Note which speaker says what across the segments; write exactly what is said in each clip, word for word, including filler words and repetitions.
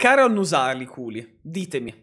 Speaker 1: leccare o annusarli i culi? Ditemi.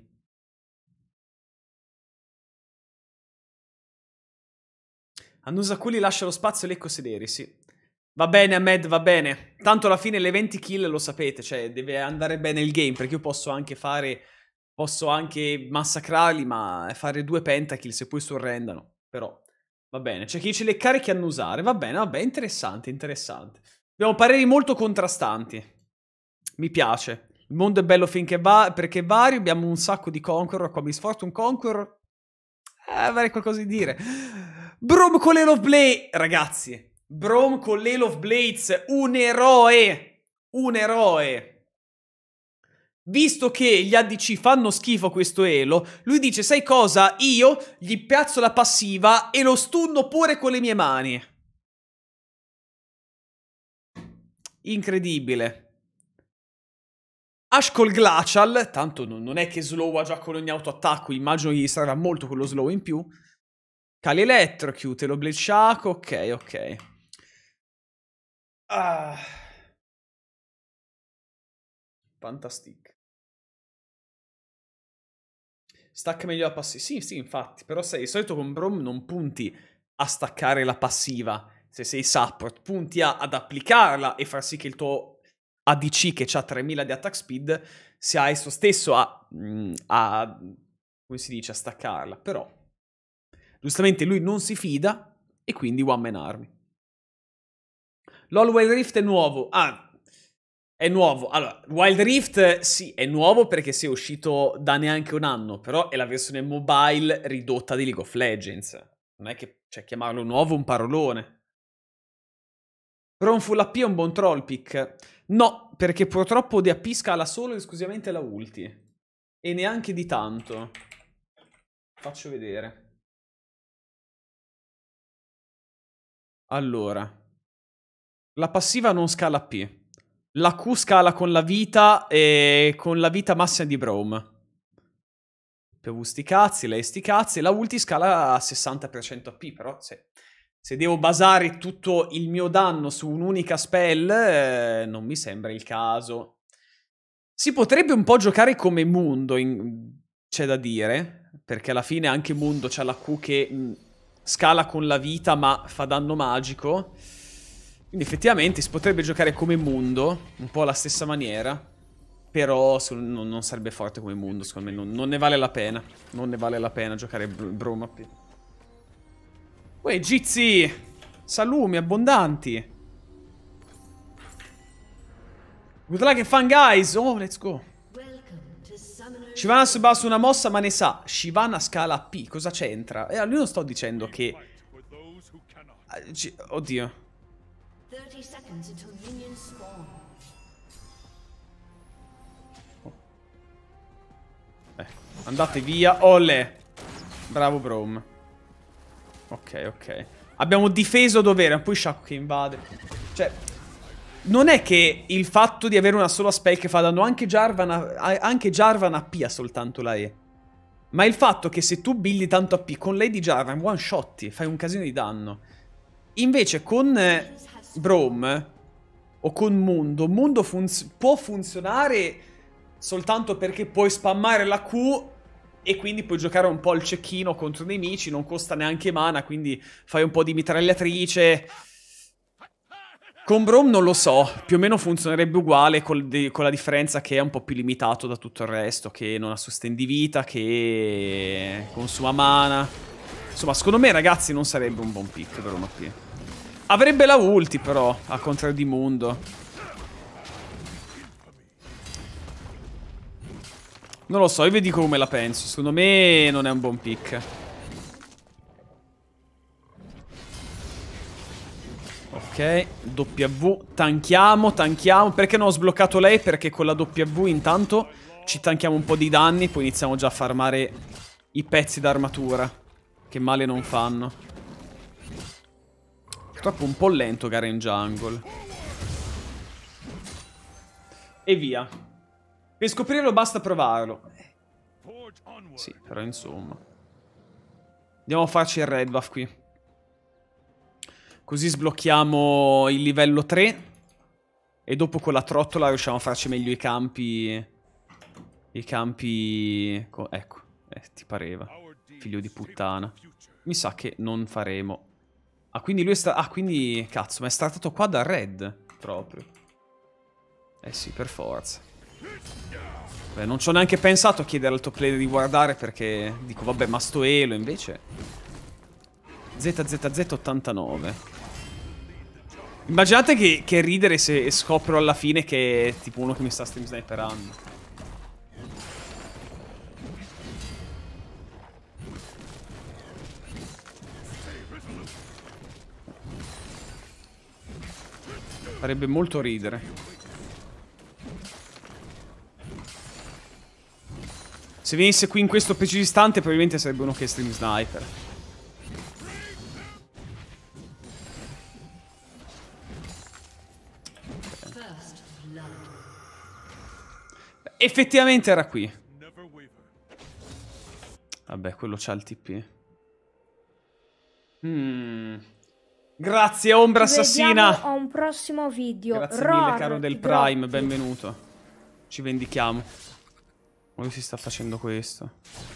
Speaker 1: Annusa culi, lascia lo spazio, lecco sederi, sì. Va bene, Ahmed, va bene. Tanto alla fine le venti kill lo sapete, cioè deve andare bene il game, perché io posso anche fare... Posso anche massacrarli, ma fare due pentakill se poi surrendano. Però, va bene. C'è chi dice leccare e chi annusare. Va bene, vabbè, interessante, interessante. Abbiamo pareri molto contrastanti. Mi piace. Il mondo è bello finché va, perché è vario. Abbiamo un sacco di Conqueror. Qua mi sforzo un Conqueror. Eh, avrei qualcosa di dire. Braum con l'Hale of Blades. Ragazzi, Braum con l'Hale of Blades. Un eroe. Un eroe. Visto che gli A D C fanno schifo a questo elo, lui dice, sai cosa? Io gli piazzo la passiva e lo stunno pure con le mie mani. Incredibile. Ash col Glacial, tanto non è che slowa già con ogni autoattacco, immagino gli sarà molto quello slow in più. Kali Electrocute, lo Blade Shaco, ok, ok. Ah. Fantastic. Stacca meglio la passiva. Sì, sì, infatti. Però sai, di solito con Braum non punti a staccare la passiva. Se sei support, punti a, ad applicarla e far sì che il tuo A D C, che ha tremila di attack speed, sia esso stesso a, a... come si dice? A staccarla. Però, giustamente, lui non si fida e quindi one man army. LOL Wild Rift è nuovo. Ah... È nuovo. Allora, Wild Rift sì, è nuovo perché si è uscito da neanche un anno, però è la versione mobile ridotta di League of Legends. Non è che, cioè, chiamarlo nuovo è un parolone. Però un full A P è un buon troll pick. No, perché purtroppo di A P scala solo e esclusivamente la ulti. E neanche di tanto. Faccio vedere. Allora. La passiva non scala A P. La Q scala con la vita e con la vita massima di Braum. P V sti cazzi, lei sti cazzi. La ulti scala a sessanta per cento A P, però se, se devo basare tutto il mio danno su un'unica spell, eh, non mi sembra il caso. Si potrebbe un po' giocare come Mundo, c'è da dire, perché alla fine anche Mundo c'ha la Q che mh, scala con la vita ma fa danno magico. Quindi effettivamente si potrebbe giocare come Mundo, un po' alla stessa maniera. Però non, non sarebbe forte come Mundo, secondo me. Non, non ne vale la pena. Non ne vale la pena giocare Braum A P. Uè, Gizi! Salumi abbondanti. Good luck and fun, guys! Oh, let's go. Shyvana subassa una mossa, ma ne sa. Shyvana scala A P. Cosa c'entra? Eh, io non sto dicendo che... Oddio. Eh, andate via. Olè. Bravo Braum. Ok, ok. Abbiamo difeso a dovere. Poi Shaco che invade. Cioè, non è che il fatto di avere una sola spell che fa danno, anche Jarvan a, anche Jarvan A P ha soltanto la E. Ma il fatto che se tu buildi tanto A P con lei di Jarvan one shotti, fai un casino di danno. Invece con eh, Braum o con Mundo, Mundo funz può funzionare soltanto perché puoi spammare la Q e quindi puoi giocare un po' il cecchino contro i nemici, non costa neanche mana, quindi fai un po' di mitragliatrice. Con Braum non lo so, più o meno funzionerebbe uguale col con la differenza che è un po' più limitato da tutto il resto, che non ha sustain di vita, che consuma mana. Insomma, secondo me, ragazzi, non sarebbe un buon pick per un O P. Avrebbe la ulti, però, al contrario di Mundo. Non lo so, io vi dico come la penso. Secondo me non è un buon pick. Ok, W, tanchiamo, tanchiamo. Perché non ho sbloccato lei? Perché con la W intanto ci tanchiamo un po' di danni, poi iniziamo già a farmare i pezzi d'armatura, che male non fanno. Purtroppo un po' lento Garen Jungle. E via. Per scoprirlo basta provarlo. Sì, però insomma. Andiamo a farci il red buff qui. Così sblocchiamo il livello tre. E dopo con la trottola riusciamo a farci meglio i campi I campi... Ecco, eh, ti pareva. Figlio di puttana. Mi sa che non faremo. Ah, quindi lui è stato... Ah, quindi... Cazzo, ma è startato qua da Red. Proprio. Eh sì, per forza. Beh, non ci ho neanche pensato a chiedere al top player di guardare perché... Dico, vabbè, ma sto Elo, invece... Z Z Z ottantanove. Immaginate che, che ridere se scopro alla fine che è tipo uno che mi sta stream sniperando. Farebbe molto ridere. Se venisse qui in questo preciso istante probabilmente sarebbe uno che stream sniper. Effettivamente era qui. Vabbè, quello c'ha il T P. Hmm. Grazie, Ombra Assassina.
Speaker 2: A un prossimo video.
Speaker 1: Grazie
Speaker 2: Roar,
Speaker 1: mille, caro del Prime. Benvenuto. Ci vendichiamo. Ma lui si sta facendo questo.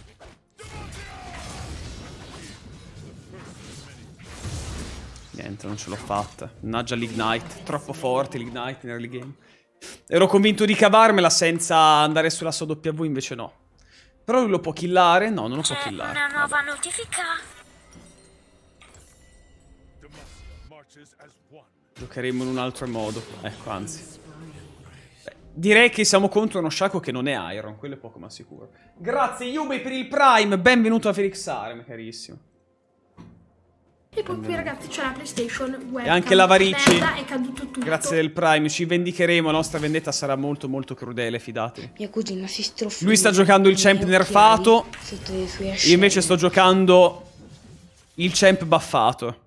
Speaker 1: Niente, non ce l'ho fatta. Mannaggia l'Ignite. Troppo forte l'Ignite in early game. Ero convinto di cavarmela senza andare sulla sua W, invece no. Però lui lo può killare? No, non lo può killare.
Speaker 3: C'è una nuova Vabbè. notifica.
Speaker 1: Giocheremo in un altro modo. Ecco, anzi. Beh, direi che siamo contro uno Shaco che non è Iron. Quello è poco ma sicuro. Grazie Yubei per il Prime. Benvenuto a Felix Arem, carissimo.
Speaker 2: E poi qui ragazzi c'è la PlayStation webcam.
Speaker 1: E anche la Varicci.
Speaker 2: È caduto tutto.
Speaker 1: Grazie del Prime. Ci vendicheremo. La nostra vendetta sarà molto molto crudele, fidatevi.
Speaker 4: Mia cugina si strofa.
Speaker 1: Lui sta giocando il champ nerfato. Io invece sto giocando il champ buffato.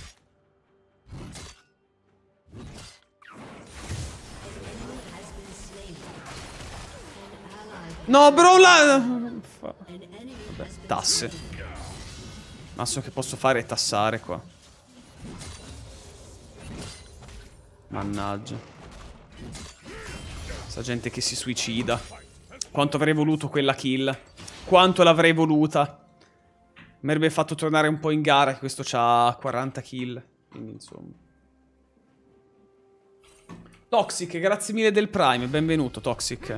Speaker 1: No, bro, la... Vabbè, tasse. Massimo che posso fare è tassare qua. Mannaggia. Sta gente che si suicida. Quanto avrei voluto quella kill. Quanto l'avrei voluta. Mi avrebbe fatto tornare un po' in gara, che questo c'ha quaranta kill. Quindi insomma. Toxic, grazie mille del Prime. Benvenuto, Toxic.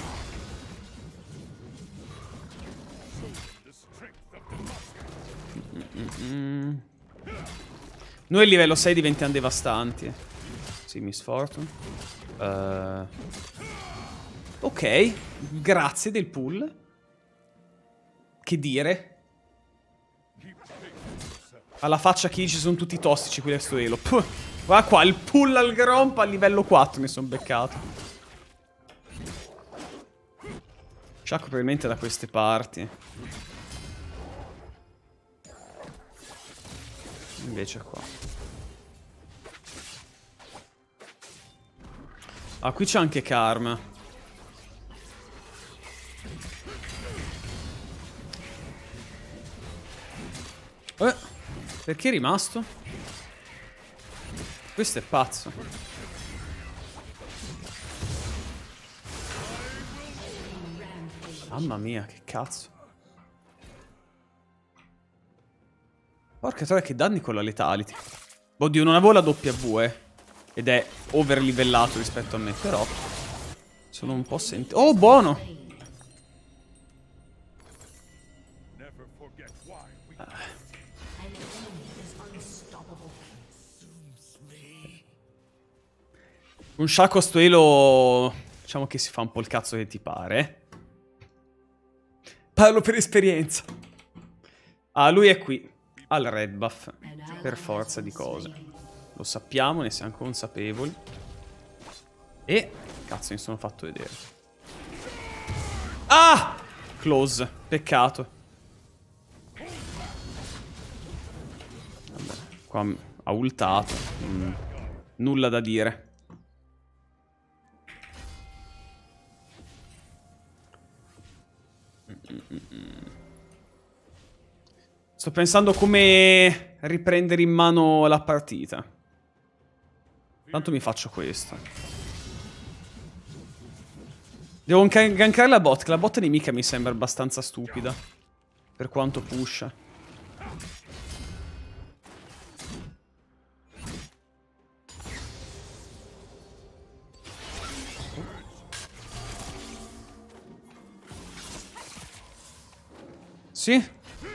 Speaker 1: Mm. Noi a livello sei diventiamo devastanti. Sì, Miss Fortune. uh, Ok, grazie del pull. Che dire. Alla faccia chi ci sono tutti tossici quelli a sto elo. Puh. Guarda qua, il pull al Gromp a livello quattro mi sono beccato. Shaco probabilmente da queste parti. Invece qua. Ah, qui c'è anche Karma. Eh, perché è rimasto? Questo è pazzo. Mamma mia, che cazzo. Porca troia, che danni con la Letality. Oddio, non avevo la W, eh. Ed è over livellato rispetto a me, però sono un po' senti... Oh, buono! Ah. Un Shaco sto elo... Diciamo che si fa un po' il cazzo che ti pare. Parlo per esperienza. Ah, lui è qui. Al red buff. Per forza di cose. Lo sappiamo, ne siamo consapevoli. E... Cazzo, mi sono fatto vedere. Ah! Close. Peccato. Vabbè, qua ha ultato. Mm. Nulla da dire. Sto pensando come riprendere in mano la partita. Tanto mi faccio questo. Devo gankare la bot, che la bot nemica mi sembra abbastanza stupida. Per quanto pusha. Sì?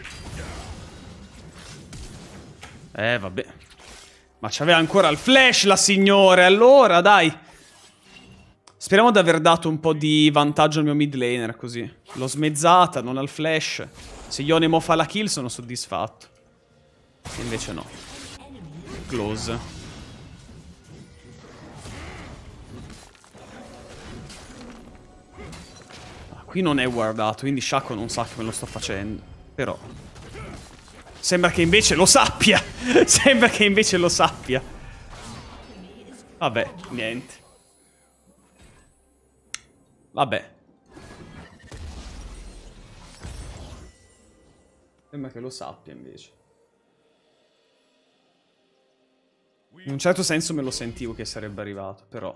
Speaker 1: Eh, vabbè. Ma c'aveva ancora il flash la signore, allora, dai. Speriamo di aver dato un po' di vantaggio al mio mid laner, così. L'ho smezzata, non ha il flash. Se Yonemo fa la kill sono soddisfatto. Invece no. Close. Ah, qui non è guardato, quindi Shaco non sa che me lo sto facendo. Però sembra che invece lo sappia. Sembra che invece lo sappia. Vabbè, niente. Vabbè. Sembra che lo sappia invece. In un certo senso me lo sentivo che sarebbe arrivato, però.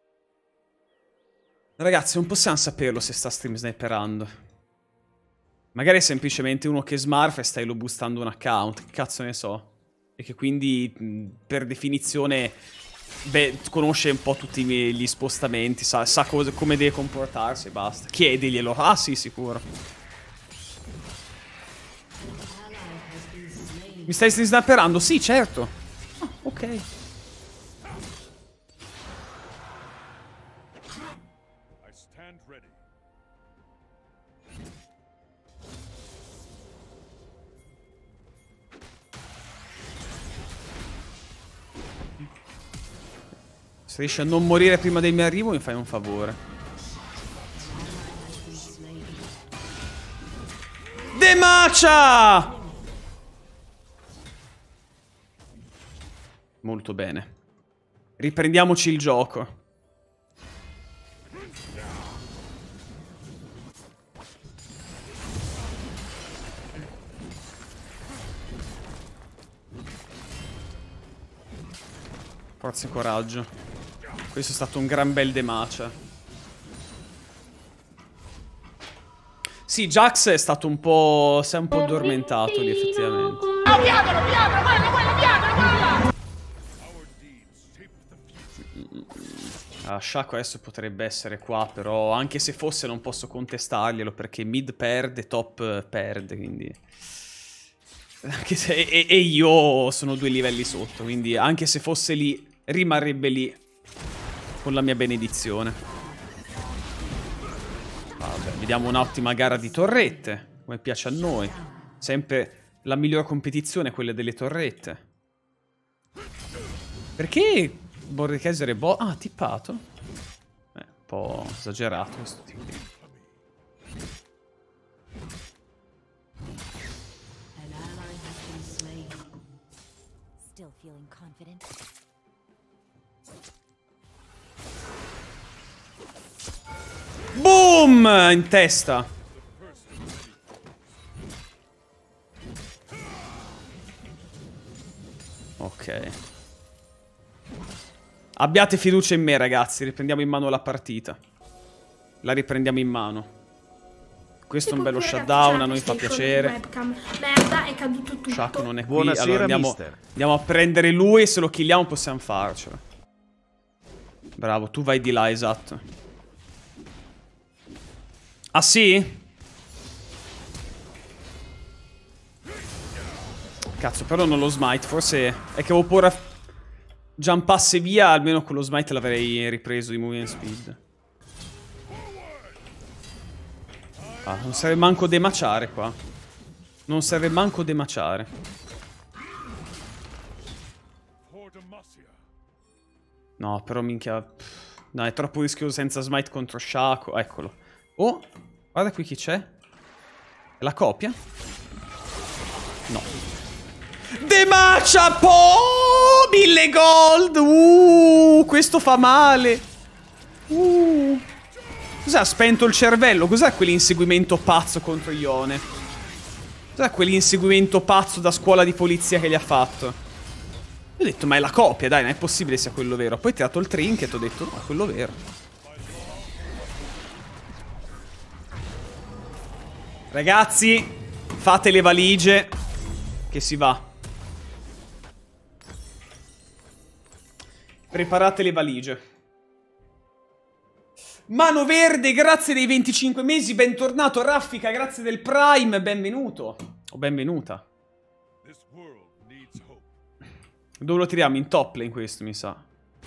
Speaker 1: Ragazzi, non possiamo saperlo se sta stream sniperando. Magari è semplicemente uno che smurfa e stai lo boostando un account. Che cazzo ne so. E che quindi, per definizione, beh, conosce un po' tutti gli spostamenti. Sa, sa cosa, come deve comportarsi e basta. Chiediglielo. Ah sì, sicuro. Mi stai snapperando? Sì, certo. Ah, ok. Se riesci a non morire prima del mio arrivo mi fai un favore. Demacia! Molto bene. Riprendiamoci il gioco. Forza e coraggio. Questo è stato un gran bel demacia. Sì, Jax è stato un po'... si è un po' addormentato lì, effettivamente.
Speaker 3: Oh, piantalo, piantalo, guarda, guarda, piantalo, guarda!
Speaker 1: Ah, Shaco adesso potrebbe essere qua, però anche se fosse non posso contestarglielo perché mid perde, top perde, quindi... Anche se... E, e io sono due livelli sotto, quindi anche se fosse lì, rimarrebbe lì con la mia benedizione. Vabbè, vediamo un'ottima gara di torrette, come piace a noi. Sempre la miglior competizione è quella delle torrette. Perché Mordekaiser è bo... Ah, tippato? Eh, un po' esagerato questo tipo. Boom! In testa. Ok. Abbiate fiducia in me, ragazzi. Riprendiamo in mano la partita. La riprendiamo in mano. Questo è un bello shutdown, a noi fa piacere.
Speaker 2: Merda, è caduto tutto.
Speaker 1: Shaco non è qui.
Speaker 4: Buonasera,
Speaker 1: allora andiamo, andiamo a prendere lui e se lo killiamo possiamo farcela. Bravo, tu vai di là, esatto. Ah sì? Cazzo, però non lo smite. Forse è che avevo paura jumpasse via. Almeno con lo smite l'avrei ripreso di movement speed. Ah, non serve manco demaciare qua. Non serve manco demaciare. No, però minchia. No, è troppo rischioso senza smite contro Shaco. Eccolo. Oh, guarda qui chi c'è. È la copia? No. Demacia po! Mille gold! Uh, questo fa male. Uh. Cos'ha spento il cervello? Cos'è quell'inseguimento pazzo contro Ione? Cos'è quell'inseguimento pazzo da scuola di polizia che gli ha fatto? Io ho detto, ma è la copia, dai, non è possibile sia quello vero. Poi ho tirato il trinket e ho detto, no, è quello vero. Ragazzi, fate le valigie, che si va. Preparate le valigie. Mano Verde, grazie dei venticinque mesi, bentornato. Raffica, grazie del Prime, benvenuto. O benvenuta. Dove lo tiriamo? In top lane questo, mi sa.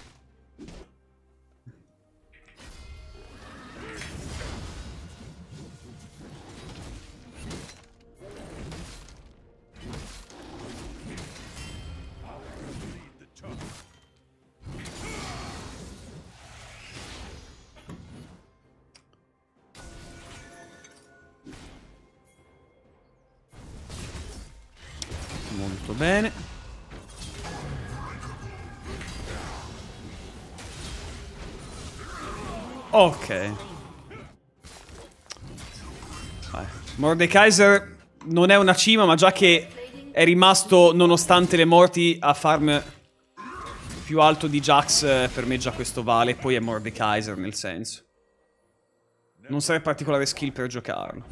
Speaker 1: Molto bene. Ok. Vai. Mordekaiser non è una cima, ma già che è rimasto, nonostante le morti, a farm più alto di Jax, per me già questo vale. Poi è Mordekaiser, nel senso. Non serve particolare skill per giocarlo.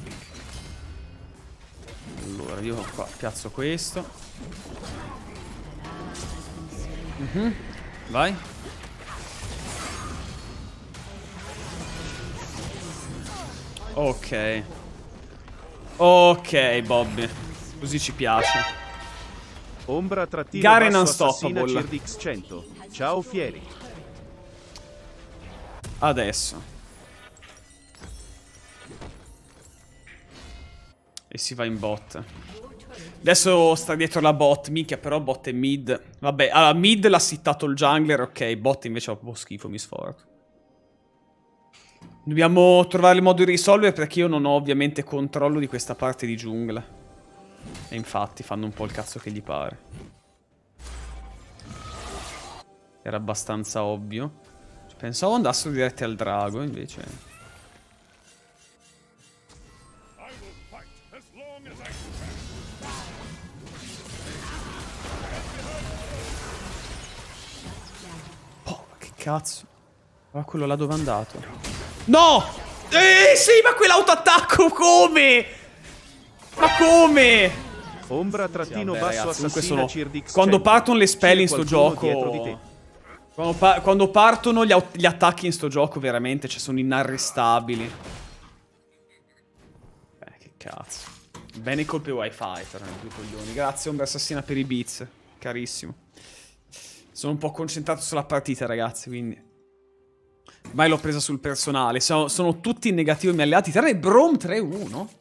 Speaker 1: Allora, io qua piazzo questo. Mm-hmm. Vai. Ok. Ok, Bobby. Così ci piace.
Speaker 4: Ombra trattino
Speaker 1: Garen
Speaker 4: basso
Speaker 1: Unstoppable.
Speaker 4: assassina Cirdix cento. Ciao fieri.
Speaker 1: Adesso. E si va in bot. Adesso sta dietro la bot. Minchia, però bot e mid. Vabbè, allora mid l'ha sittato il jungler. Ok, bot invece ha proprio schifo, mi sforzo. Dobbiamo trovare il modo di risolvere, perché io non ho ovviamente controllo di questa parte di giungla. E infatti fanno un po' il cazzo che gli pare. Era abbastanza ovvio. Pensavo andassero diretti al drago, invece... Oh, che cazzo. Ma quello là dove è andato? No! Eh sì, ma quell'autoattacco come? Ma come?
Speaker 4: Ombra trattino
Speaker 1: Sì, vabbè,
Speaker 4: basso
Speaker 1: ragazzi,
Speaker 4: assassina
Speaker 1: sono...
Speaker 4: Cirdix
Speaker 1: Quando
Speaker 4: cento.
Speaker 1: partono le spell in sto
Speaker 4: C'è
Speaker 1: gioco...
Speaker 4: qualcuno dietro di te.
Speaker 1: Quando, pa quando partono gli, gli attacchi in sto gioco, veramente, cioè, sono inarrestabili. Beh, che cazzo. Bene colpe wifi, per me, due coglioni. Grazie, Ombra Assassina, per i beats. Carissimo. Sono un po' concentrato sulla partita, ragazzi, quindi... Mai l'ho presa sul personale. Sono, sono tutti in negativo i miei alleati. Tranne Braum tre uno.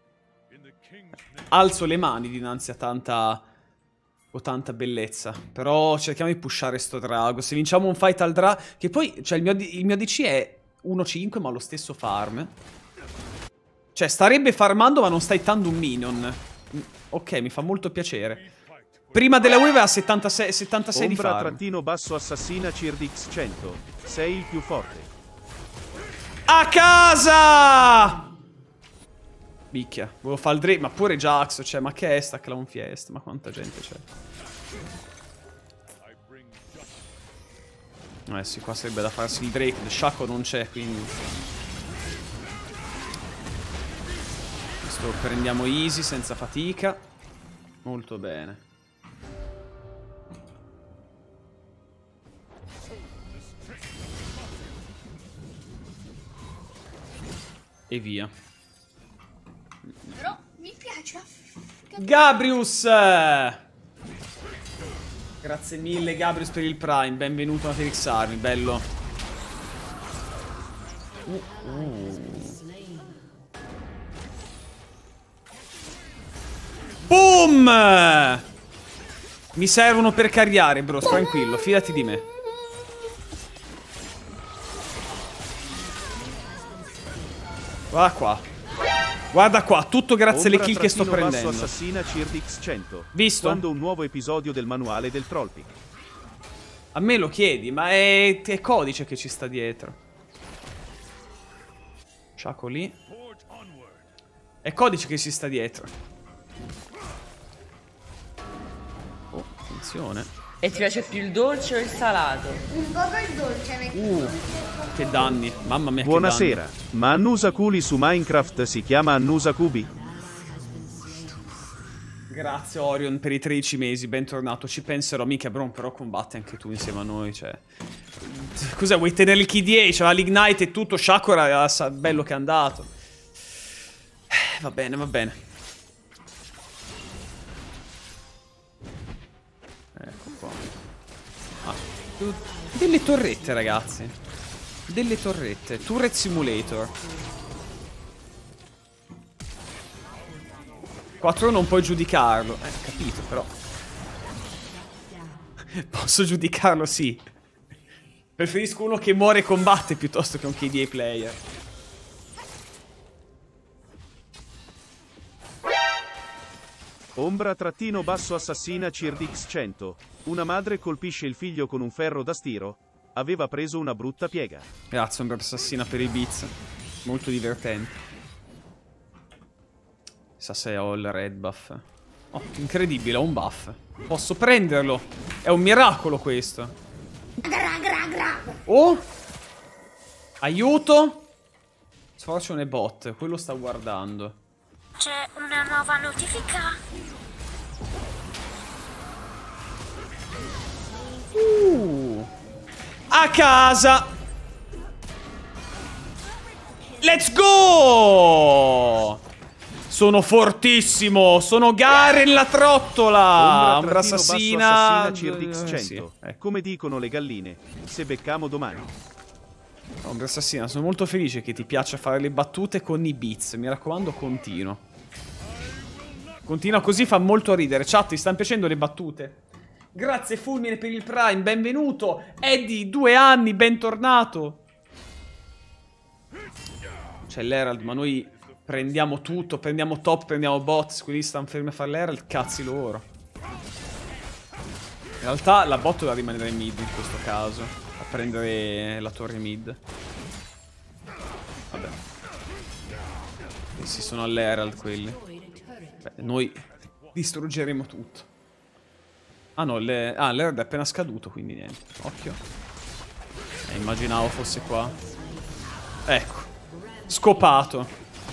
Speaker 1: Alzo le mani dinanzi a tanta... o tanta bellezza. Però cerchiamo di pushare sto drago. Se vinciamo un fight al drago... Che poi, cioè, il mio, il mio A D C è uno cinque, ma lo stesso farm. Cioè, starebbe farmando, ma non sta hittando un minion. Ok, mi fa molto piacere. Prima della wave a settantasei, settantasei di
Speaker 4: Ombra
Speaker 1: farm.
Speaker 4: trattino basso assassina Cirdix cento. Sei il più forte.
Speaker 1: A casa! Bicchia, volevo fare il Drake, ma pure Jax, cioè, ma che è sta Clown Fiesta? Ma quanta gente c'è? Eh sì, qua sarebbe da farsi il Drake, il Shaco non c'è, quindi... Questo prendiamo easy, senza fatica. Molto bene. E via.
Speaker 2: Però mi piace.
Speaker 1: Gabrius! Grazie mille Gabrius per il Prime. Benvenuto a Felix Army, bello. Uh, uh. Boom! Mi servono per carriare, bro. Tranquillo, fidati di me. Guarda qua. Guarda qua, tutto grazie alle kill che sto prendendo.
Speaker 4: Assassina Cirdix cento.
Speaker 1: Visto?
Speaker 4: Quando un nuovo episodio del manuale del Trollpic.
Speaker 1: A me lo chiedi, ma è, è codice che ci sta dietro. Sciacco lì. È codice che ci sta dietro. Oh, attenzione.
Speaker 5: E ti piace più il dolce o il salato?
Speaker 2: Un po' il dolce, perché
Speaker 1: Uh, che danni. Mamma mia,
Speaker 4: Buonasera.
Speaker 1: che danni.
Speaker 4: Ma Annusa Culi su Minecraft si chiama Annusa Cubi?
Speaker 1: Grazie Orion per i tredici mesi, bentornato. Ci penserò, mica Bron, però combatti anche tu insieme a noi, cioè. Cos'è, vuoi tenere il K D A? C'era l'Ignite e tutto, Shakura era bello che è andato. Eh, va bene, va bene. Ecco qua. Ah, delle torrette, ragazzi. Delle torrette. Turret Simulator. quattro non puoi giudicarlo. Eh, capito, però. Posso giudicarlo, sì. Preferisco uno che muore e combatte piuttosto che un K D A player.
Speaker 4: Ombra trattino basso assassina Cirdix cento. Una madre colpisce il figlio con un ferro da stiro. Aveva preso una brutta piega.
Speaker 1: Grazie, Ombra assassina per i beats. Molto divertente. Sa se ho il red buff. Oh, incredibile, ho un buff. Posso prenderlo. È un miracolo questo. Oh! Aiuto! Sfortune bot, quello sta guardando.
Speaker 6: C'è una nuova notifica.
Speaker 1: Uh! A casa! Let's go! Sono fortissimo! Sono Garen la trottola! Ombra assassina...
Speaker 4: assassina Cirdix cento.
Speaker 1: Sì, ecco.
Speaker 4: Come dicono le galline, se beccamo domani.
Speaker 1: Ombra assassina, sono molto felice che ti piaccia fare le battute con i beats. Mi raccomando, continua. Continua così, fa molto ridere. Chat, ti stanno piacendo le battute? Grazie Fulmine per il Prime, benvenuto. Eddie, due anni, bentornato. C'è l'Herald, ma noi prendiamo tutto. Prendiamo top, prendiamo bot. Quelli stanno fermi a fare l'Herald, cazzi loro. In realtà la bot doveva rimanere in mid in questo caso. A prendere la torre mid. Vabbè. E si sono all'Herald quelli. Beh, noi distruggeremo tutto. Ah no, le... ah, l'Herald è appena scaduto, quindi niente. Occhio. Eh, immaginavo fosse qua. Ecco. Scopato.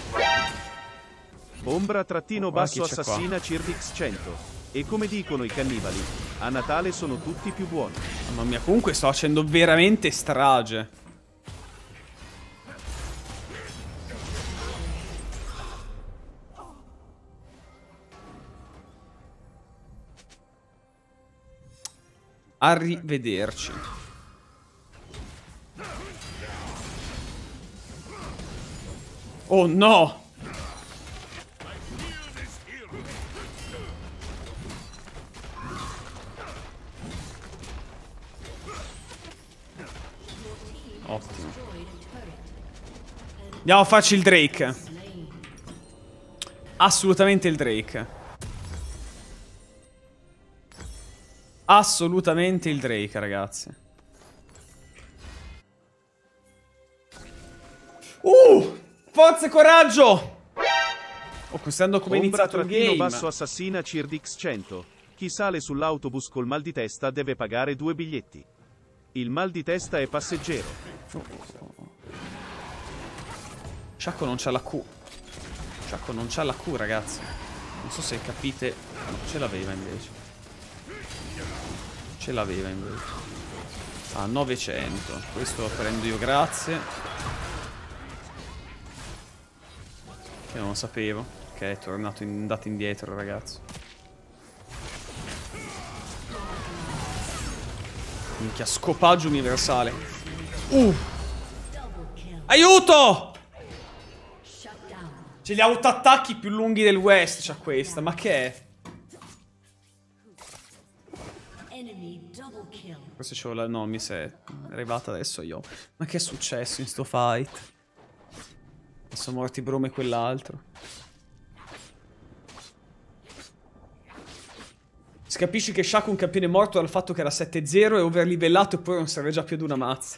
Speaker 4: Ombra trattino
Speaker 1: Guarda chi
Speaker 4: basso
Speaker 1: c'è
Speaker 4: assassina Cirdix cento. E come dicono i cannibali, a Natale sono tutti più buoni.
Speaker 1: Mamma mia, comunque sto facendo veramente strage. Arrivederci. Oh no! Ottimo. Andiamo a farci il Drake. Assolutamente il Drake. Assolutamente il Drake, ragazzi. Uh! Forza e coraggio! Oh, quest'anno come è
Speaker 4: Ombra
Speaker 1: iniziato il
Speaker 4: trattino
Speaker 1: game.
Speaker 4: basso assassina Cirdix cento. Chi sale sull'autobus col mal di testa deve pagare due biglietti. Il mal di testa è passeggero.
Speaker 1: Shaco non c'ha la Q. Shaco non c'ha la Q, ragazzi. Non so se capite. No, ce l'aveva invece. Ce l'aveva invece. Ah, novecento. Questo lo prendo io, grazie. Che non lo sapevo. Ok, è tornato in, andato indietro, ragazzi. Minchia, scopaggio universale. Uh! Aiuto! C'è gli autoattacchi più lunghi del West, c'ha questa. Ma che è? Forse c'ho la... No, mi sei arrivata adesso io. Ma che è successo in sto fight? Sono morti Brome e quell'altro. Si capisce che Shaco è un campione morto dal fatto che era sette zero e overlivellato e poi non serve già più ad una mazza.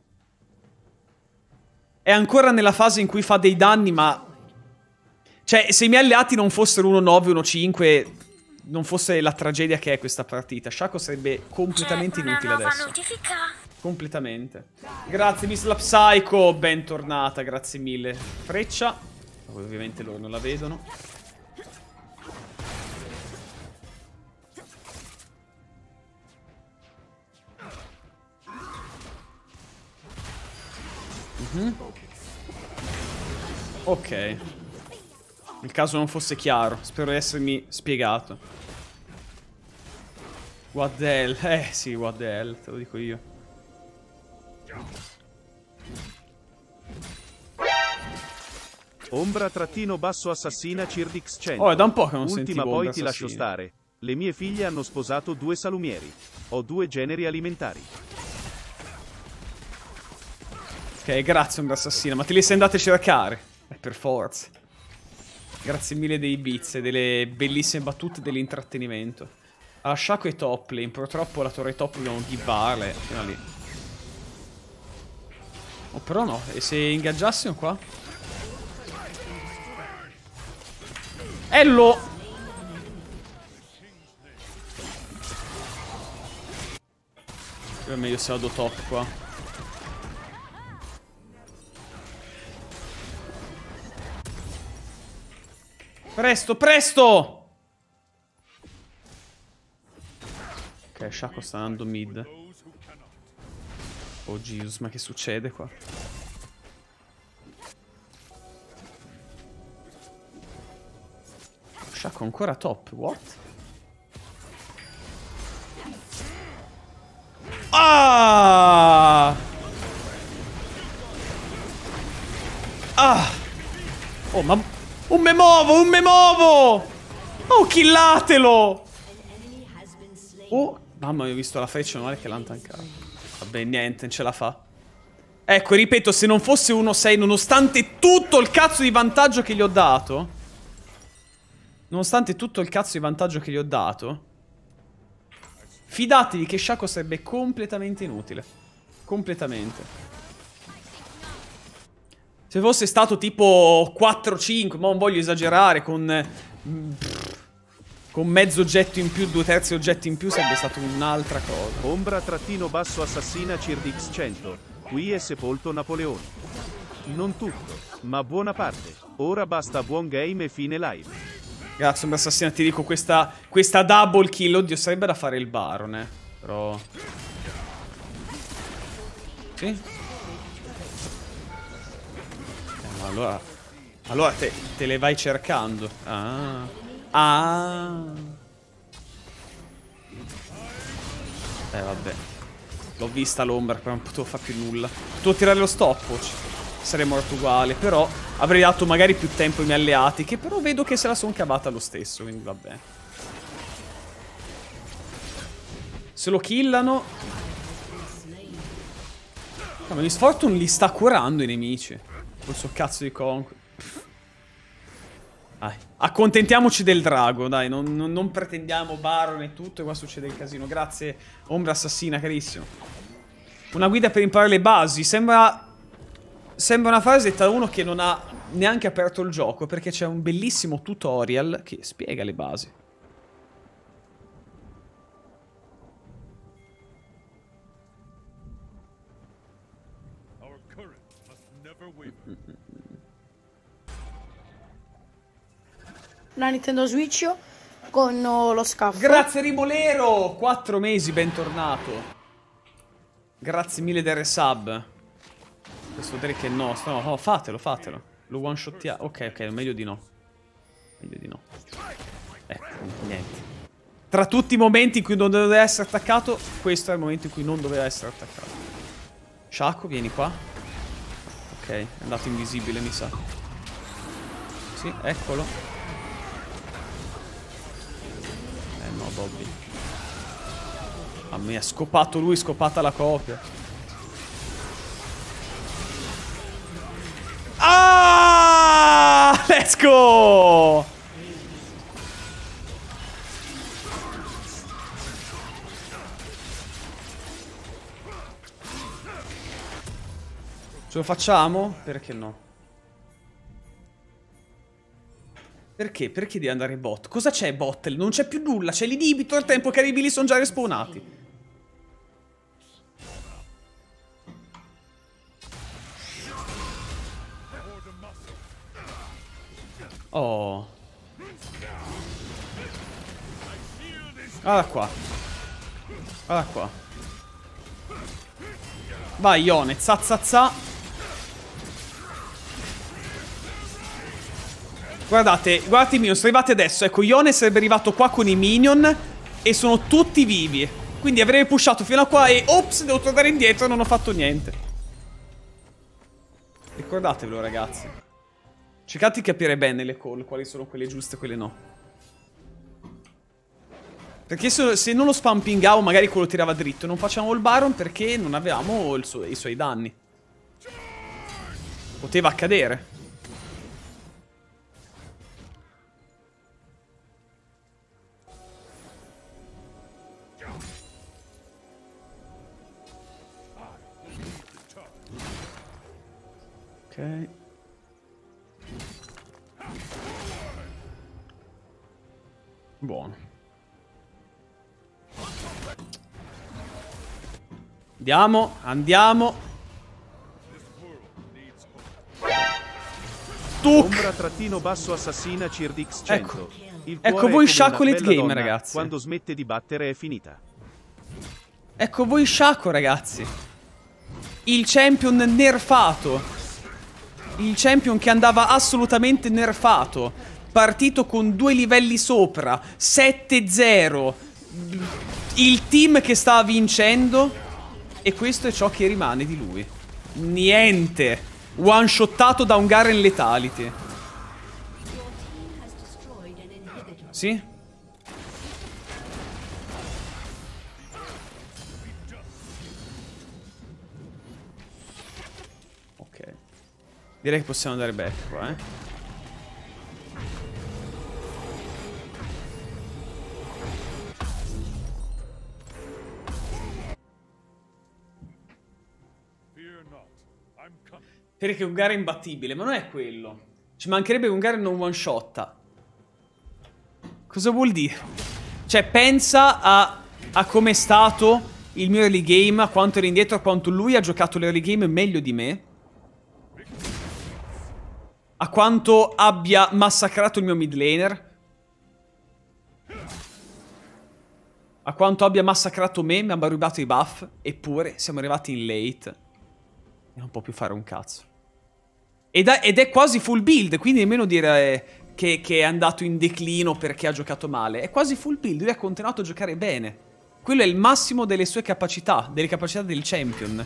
Speaker 1: È ancora nella fase in cui fa dei danni, ma... Cioè, se i miei alleati non fossero uno nove, uno cinque, non fosse la tragedia che è questa partita, Shaco sarebbe completamente inutile adesso.
Speaker 6: Notifica.
Speaker 1: Completamente. Grazie, Miss La Psycho, bentornata, grazie mille. Freccia. Ovviamente loro non la vedono. Mm-hmm. Ok. Nel caso non fosse chiaro. Spero di essermi spiegato. What the hell? Eh sì, what the hell, te lo dico io.
Speaker 4: Ombra trattino basso assassina Cirdix cento.
Speaker 1: Oh, è da un po' che non
Speaker 4: Ultima
Speaker 1: sentivo
Speaker 4: poi
Speaker 1: Ombra
Speaker 4: ti lascio
Speaker 1: assassina.
Speaker 4: stare. Le mie figlie hanno sposato due salumieri. Ho due generi alimentari.
Speaker 1: Ok, grazie Ombra assassina, ma te li sei andate a cercare. Eh, per forza. Grazie mille dei beats e delle bellissime battute dell'intrattenimento. Ah, Shaco e top lane. Purtroppo la torre top dobbiamo gibbarle fino a lì. Oh, però no. E se ingaggiassimo qua? Ello! È meglio se vado top qua. Presto, presto! Ok, Shaco sta andando mid. Oh Jesus, ma che succede qua? Shaco ancora top, what? Ah! Ah! Oh, ma... Un me muovo, un me muovo! Oh, killatelo! Oh, mamma mia, ho visto la freccia male che l'hanno tancato. Vabbè, niente, non ce la fa. Ecco, ripeto, se non fosse uno sei, nonostante tutto il cazzo di vantaggio che gli ho dato... Nonostante tutto il cazzo di vantaggio che gli ho dato... Fidatevi che Shaco sarebbe completamente inutile. Completamente. Se fosse stato tipo quattro cinque, ma non voglio esagerare, con... Con mezzo oggetto in più, due terzi oggetti in più, sarebbe stata un'altra cosa.
Speaker 4: Ombra trattino basso assassina Cirdix cento. Qui è sepolto Napoleone. Non tutto, ma buona parte. Ora basta buon game e fine live.
Speaker 1: Grazie, Ombra assassina, ti dico questa, questa double kill. Oddio, sarebbe da fare il Baron, eh. Però... Sì? Eh, ma allora... Allora te, te le vai cercando. Ah... Ah. Eh vabbè. L'ho vista l'ombra, però non potevo fare più nulla. Potevo tirare lo stopwatch. Sarei morto uguale. Però avrei dato magari più tempo ai miei alleati, che però vedo che se la sono cavata lo stesso. Quindi vabbè. Se lo killano. No, ma Miss Fortune li sta curando i nemici. Col suo cazzo di conquo. Dai, accontentiamoci del drago, dai, non, non, non pretendiamo Baron e tutto, e qua succede il casino. Grazie, Ombra assassina, carissimo. Una guida per imparare le basi, sembra... Sembra una frase detta da uno che non ha neanche aperto il gioco, perché c'è un bellissimo tutorial che spiega le basi.
Speaker 2: La Nintendo Switch con oh, lo scaffo.
Speaker 1: Grazie Ribolero, quattro mesi, bentornato. Grazie mille del resub. Questo vuol dire che no, no, no, fatelo, fatelo. Lo one shottia. Ok, ok, meglio di no. Meglio di no. Ecco, niente. Tra tutti i momenti in cui non doveva essere attaccato, questo è il momento in cui non doveva essere attaccato. Shaco, vieni qua. Ok, è andato invisibile, mi sa. Sì, eccolo. No, Bobby. A me ha scopato lui, scopata la copia. Ah! Let's go! Ce lo facciamo? Perché no? Perché? Perché devi andare bot? Cosa c'è bot? Non c'è più nulla, c'è l'inhibitor, il tempo che arrivi lì sono già respawnati. Oh. Guarda qua. Guarda qua. Vai Ione, za za za. Guardate, guardate i minion, sono arrivati adesso. Ecco, Yone sarebbe arrivato qua con i minion e sono tutti vivi. Quindi avrebbe pushato fino a qua e ops, devo tornare indietro e non ho fatto niente. Ricordatevelo, ragazzi. Cercate di capire bene le call, quali sono quelle giuste e quelle no. Perché se, se non lo spampingavo magari quello tirava dritto. Non facciamo il Baron perché non avevamo il suo, i suoi danni. Poteva accadere. Ok. Buono. Andiamo, andiamo.
Speaker 4: Ombra trattino basso assassina Cirdix cento.
Speaker 1: Ecco.
Speaker 4: Il
Speaker 1: Ecco
Speaker 4: cuore
Speaker 1: voi
Speaker 4: è come una
Speaker 1: Shaco late
Speaker 4: bella
Speaker 1: game,
Speaker 4: donna,
Speaker 1: ragazzi.
Speaker 4: Quando smette di battere è finita.
Speaker 1: Ecco voi Shaco, ragazzi. Il champion nerfato. Il champion che andava assolutamente nerfato. Partito con due livelli sopra. sette zero. Il team che stava vincendo. E questo è ciò che rimane di lui. Niente. One shottato da un Garen Lethality. Sì? Ok. Direi che possiamo andare back qua, eh. Perché un Garen è imbattibile, ma non è quello. Ci mancherebbe che un Garen non one shotta. Cosa vuol dire? Cioè, pensa a, a come è stato il mio early game, a quanto era indietro, a quanto lui ha giocato l'early game meglio di me. A quanto abbia massacrato il mio mid laner. A quanto abbia massacrato me, mi abbia rubato i buff. Eppure siamo arrivati in late e non può più fare un cazzo. Ed è, ed è quasi full build, quindi nemmeno dire che, che è andato in declino perché ha giocato male. È quasi full build, lui ha continuato a giocare bene. Quello è il massimo delle sue capacità, delle capacità del champion.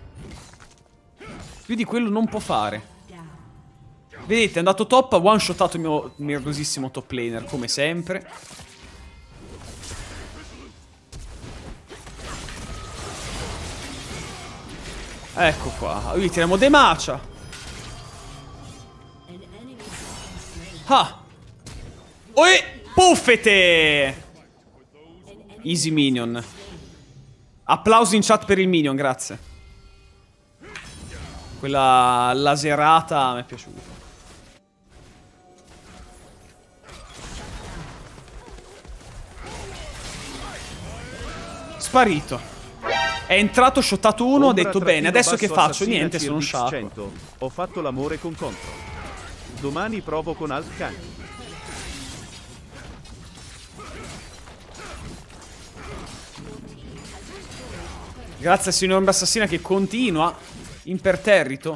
Speaker 1: Più di quello non può fare. Vedete, è andato top, ha one-shottato il mio merdosissimo top laner, come sempre. Ecco qua, qui tiriamo De Macia. Ah! Oi! Puffete! Easy minion. Applausi in chat per il minion, grazie. Quella laserata mi è piaciuta. Sparito. È entrato, shottato uno, ho detto bene, adesso che faccio? Niente, sono Shaco.
Speaker 4: Ho fatto l'amore con Contro. Domani provo con Alt Khan.
Speaker 1: Grazie signor Ombra Assassina che continua imperterrito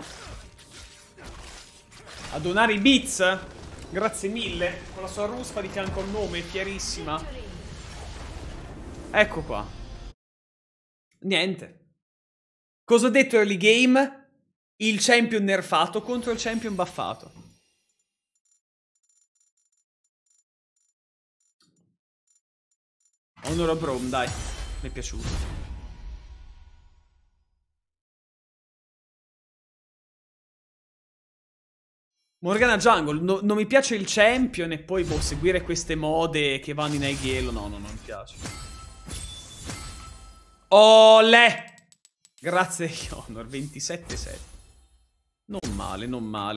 Speaker 1: a donare i bits. Grazie mille. Con la sua ruspa di fianco al nome, fierissima. Ecco qua. Niente. Cosa ho detto early game? Il champion nerfato contro il champion buffato. Honor a Braum, dai. Mi è piaciuto. Morgana Jungle, no, non mi piace il champion e poi boh, seguire queste mode che vanno in Aigielo, no, no, non mi piace. Olè! Grazie Honor, ventisette sette. Non male, non male.